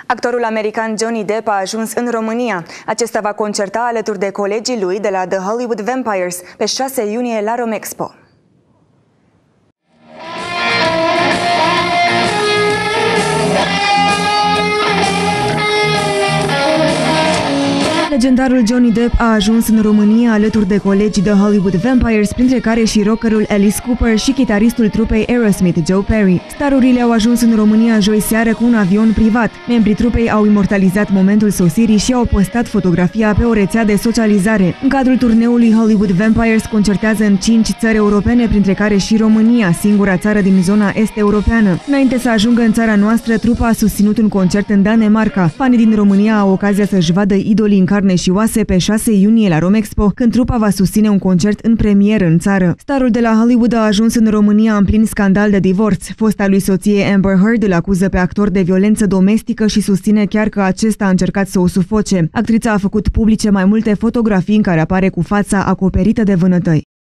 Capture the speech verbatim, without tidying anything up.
Actorul american Johnny Depp a ajuns în România. Acesta va concerta alături de colegii lui de la The Hollywood Vampires pe șase iunie la Romexpo. Legendarul Johnny Depp a ajuns în România alături de colegii The Hollywood Vampires, printre care și rockerul Alice Cooper și chitaristul trupei Aerosmith, Joe Perry. Starurile au ajuns în România joi seară cu un avion privat. Membrii trupei au imortalizat momentul sosirii și au postat fotografia pe o rețea de socializare. În cadrul turneului, Hollywood Vampires concertează în cinci țări europene, printre care și România, singura țară din zona est-europeană. Înainte să ajungă în țara noastră, trupa a susținut un concert în Danemarca. Fanii din România au ocazia să-și vadă idolii în carne și oase pe șase iunie la Romexpo, când trupa va susține un concert în premieră în țară. Starul de la Hollywood a ajuns în România în plin scandal de divorț. Fosta lui soție Amber Heard îl acuză pe actor de violență domestică și susține chiar că acesta a încercat să o sufoce. Actrița a făcut publice mai multe fotografii în care apare cu fața acoperită de vânătăi.